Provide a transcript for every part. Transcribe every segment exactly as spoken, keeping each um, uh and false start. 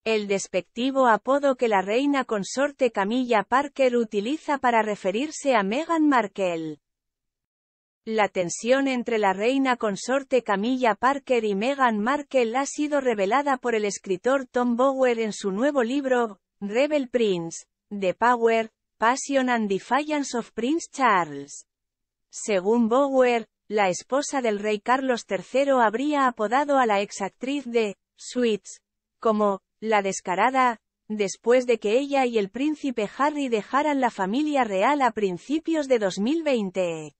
el despectivo apodo que la reina consorte Camilla Parker utiliza para referirse a Meghan Markle. La tensión entre la reina consorte Camilla Parker y Meghan Markle ha sido revelada por el escritor Tom Bower en su nuevo libro, Rebel Prince: The Power, Passion and Defiance of Prince Charles. Según Bower, la esposa del rey Carlos tercero habría apodado a la exactriz de Suits como la descarada, después de que ella y el príncipe Harry dejaran la familia real a principios de dos mil veinte.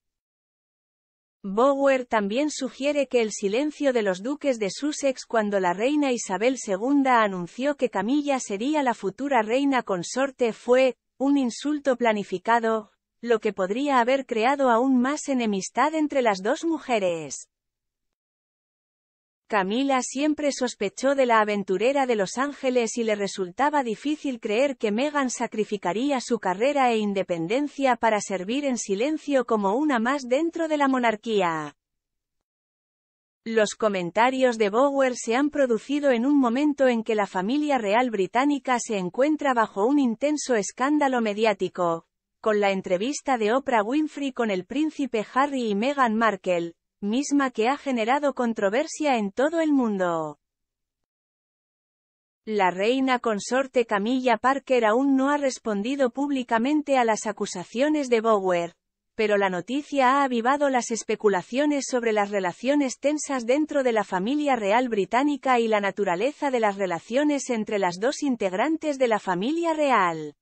Bower también sugiere que el silencio de los duques de Sussex cuando la reina Isabel segunda anunció que Camilla sería la futura reina consorte fue un insulto planificado, lo que podría haber creado aún más enemistad entre las dos mujeres. Camila siempre sospechó de la aventurera de Los Ángeles y le resultaba difícil creer que Meghan sacrificaría su carrera e independencia para servir en silencio como una más dentro de la monarquía. Los comentarios de Bower se han producido en un momento en que la familia real británica se encuentra bajo un intenso escándalo mediático, con la entrevista de Oprah Winfrey con el príncipe Harry y Meghan Markle, misma que ha generado controversia en todo el mundo. La reina consorte Camilla Parker aún no ha respondido públicamente a las acusaciones de Bower, pero la noticia ha avivado las especulaciones sobre las relaciones tensas dentro de la familia real británica y la naturaleza de las relaciones entre las dos integrantes de la familia real.